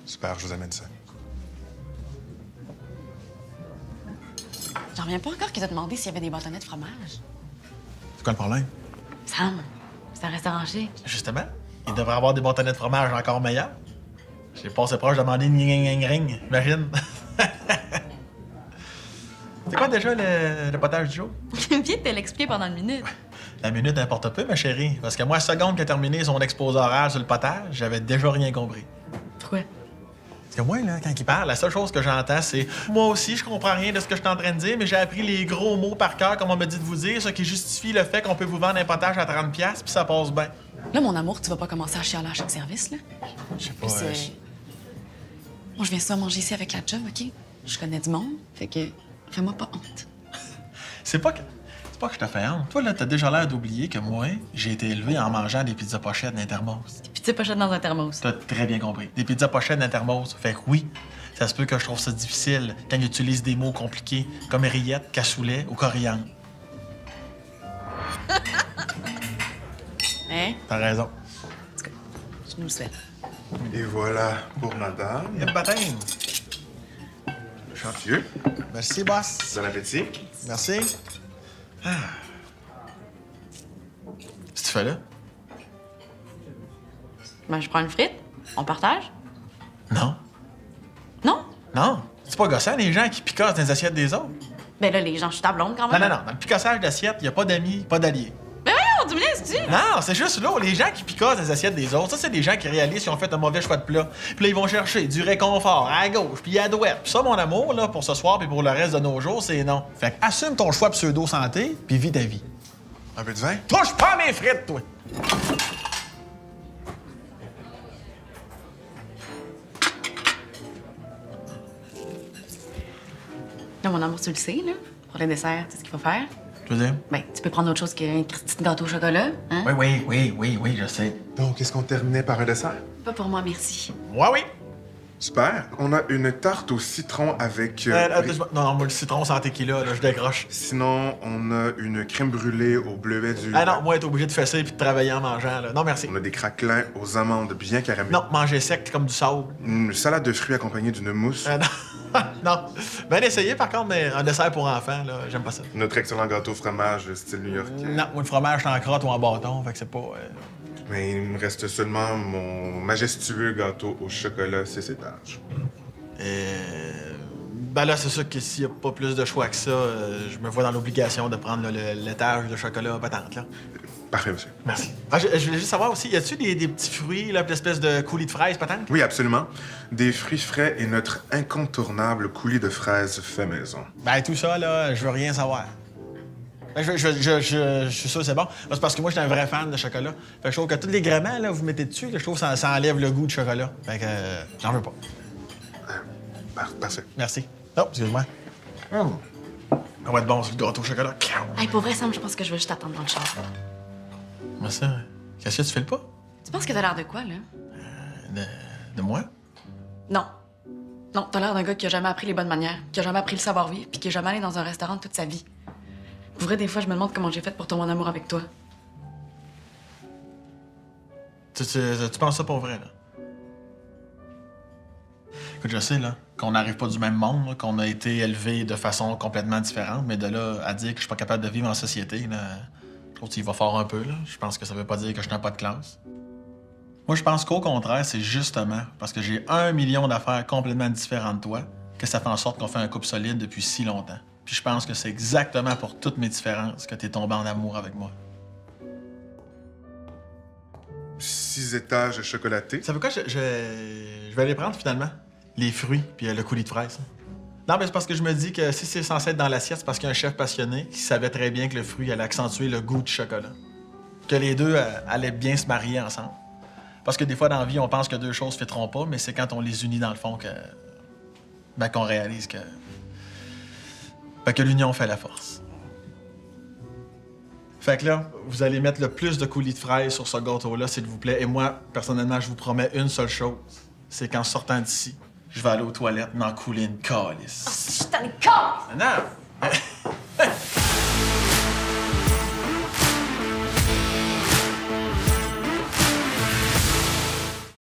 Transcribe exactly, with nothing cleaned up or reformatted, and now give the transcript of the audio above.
Super, je vous amène ça. J'en reviens pas encore qu'il t'a demandé s'il y avait des bâtonnets de fromage. C'est quoi le problème? Sam, c'est un restaurant chic. Justement, il devrait avoir des bâtonnets de fromage encore meilleurs. J'ai passé proche de demander une ring, imagine. C'est quoi déjà le, le potage du jour? Viens de te l'expliquer pendant une minute. La minute importe peu, ma chérie. Parce que moi, la seconde qu'il a terminé son exposé oral sur le potage, j'avais déjà rien compris. Pourquoi? Parce que moi, là, quand il parle, la seule chose que j'entends, c'est « Moi aussi, je comprends rien de ce que je suis en train de dire, mais j'ai appris les gros mots par cœur, comme on me dit de vous dire, ce qui justifie le fait qu'on peut vous vendre un potage à trente piastres, puis ça passe bien. » Là, mon amour, tu vas pas commencer à chialer à chaque service, là? Je sais pas... Puis euh, c'est... Moi, je viens ça manger ici avec la job, OK? Je connais du monde, fait que fais-moi pas honte. C'est pas que... C'est pas que je te fais honte. Toi, là, t'as déjà l'air d'oublier que moi, j'ai été élevé en mangeant des pizzas pochettes d'un thermos. Des pizzas pochettes dans un thermos. T'as très bien compris. Des pizzas pochettes d'un thermos. Fait que oui, ça se peut que je trouve ça difficile quand ils utilisent des mots compliqués comme rillettes, cassoulet ou coriandre. Hein? T'as raison. En tout cas, je nous le souhaite. Et voilà pour madame. Et baptême. Monsieur, Merci, boss. bon appétit. Merci. Ah. Qu'est-ce que tu fais là? Ben, je prends une frite. On partage? Non. Non? Non. C'est pas gossant, les gens qui picassent dans les assiettes des autres. Ben là, les gens, je suis ta blonde quand Non, même. non, non. Dans le picassage d'assiettes, il n'y a pas d'amis, pas d'alliés. Ben voyons, tu me laisses-tu? Non, c'est juste là, les gens qui picassent les assiettes des autres, ça, c'est des gens qui réalisent qu'ils ont fait un mauvais choix de plat. Puis là, ils vont chercher du réconfort à gauche, puis à droite. Puis ça, mon amour, là, pour ce soir puis pour le reste de nos jours, c'est non. Fait que assume ton choix pseudo-santé, puis vis ta vie. Un peu de vin? Touche pas à mes frites, toi! Là, mon amour, tu le sais, là. Pour les desserts, tu sais ce qu'il faut faire? Tu veux dire? Ben, tu peux prendre autre chose qu'un petit gâteau au chocolat, hein? Oui, oui, oui, oui, oui, je sais. Donc, est-ce qu'on terminait par un dessert? Pas pour moi, merci. Moi, oui. Super. On a une tarte au citron avec... euh, Euh, euh, oui. non, non, moi, le citron sans tequila, là, je décroche. Sinon, on a une crème brûlée au bleuet du... Ah non, moi, être obligé de fesser puis de travailler en mangeant, là. Non, merci. On a des craquelins aux amandes bien caramélisées. Non, manger sec comme du sable. Une salade de fruits accompagnée d'une mousse. Euh, non. non. Bien essayé, par contre, mais un dessert pour enfants, là, j'aime pas ça. Notre excellent gâteau au fromage style new-yorkais. Non, moi, le fromage, c'est en crotte ou en bâton, fait que c'est pas... euh, Mais il me reste seulement mon majestueux gâteau au chocolat six étages. Euh... Ben là, c'est sûr que s'il n'y a pas plus de choix que ça, euh, je me vois dans l'obligation de prendre là, le l'étage de chocolat patente, là. Parfait, monsieur. Merci. Ah, je, je voulais juste savoir aussi, y a-tu des, des petits fruits, là, l'espèce de coulis de fraises patente? Oui, absolument. Des fruits frais et notre incontournable coulis de fraises fait maison. Ben tout ça, là, je veux rien savoir. Ben, je, je, je, je, je suis sûr que c'est bon. C'est parce que moi, je suis un vrai fan de chocolat. Fait que je trouve que tous les gréments, là, vous mettez dessus, là, je trouve que ça, ça enlève le goût de chocolat. Fait que euh, j'en veux pas. Par- parfait. Merci. Oh, excuse-moi. Hum. Ça va être bon, c'est le gâteau au chocolat. Hey, pour vrai, Sam, je pense que je vais juste attendre dans le char. Moi, ça, qu'est-ce que tu fais le pas? Tu penses que t'as l'air de quoi, là? De, de moi? Non. Non, t'as l'air d'un gars qui a jamais appris les bonnes manières, qui a jamais appris le savoir-vivre, puis qui est jamais allé dans un restaurant de toute sa vie. Pour vrai, des fois, je me demande comment j'ai fait pour tomber en amour avec toi. Tu, tu, tu penses ça pour vrai, là? Écoute, je sais, là, qu'on n'arrive pas du même monde, là, qu'on a été élevé de façon complètement différente, mais de là à dire que je suis pas capable de vivre en société, là, je trouve qu'il va fort un peu, là. Je pense que ça veut pas dire que je n'ai pas de classe. Moi, je pense qu'au contraire, c'est justement parce que j'ai un million d'affaires complètement différentes de toi que ça fait en sorte qu'on fait un couple solide depuis si longtemps. Puis je pense que c'est exactement pour toutes mes différences que t'es tombé en amour avec moi. Six étages chocolatés. Ça veut quoi? Je, je, je vais aller prendre, finalement, les fruits puis euh, le coulis de fraises. Non, mais c'est parce que je me dis que si c'est censé être dans l'assiette, c'est parce qu'il y a un chef passionné qui savait très bien que le fruit allait accentuer le goût du chocolat. Que les deux euh, allaient bien se marier ensemble. Parce que des fois, dans la vie, on pense que deux choses ne fitteront pas, mais c'est quand on les unit dans le fond que... Ben, qu'on réalise que... Ben, que l'union fait la force. Fait que là, vous allez mettre le plus de coulis de fraises sur ce gâteau-là, s'il vous plaît. Et moi, personnellement, je vous promets une seule chose. C'est qu'en sortant d'ici, je vais aller aux toilettes m'en couler une calice. Je t'en ai casse! Non!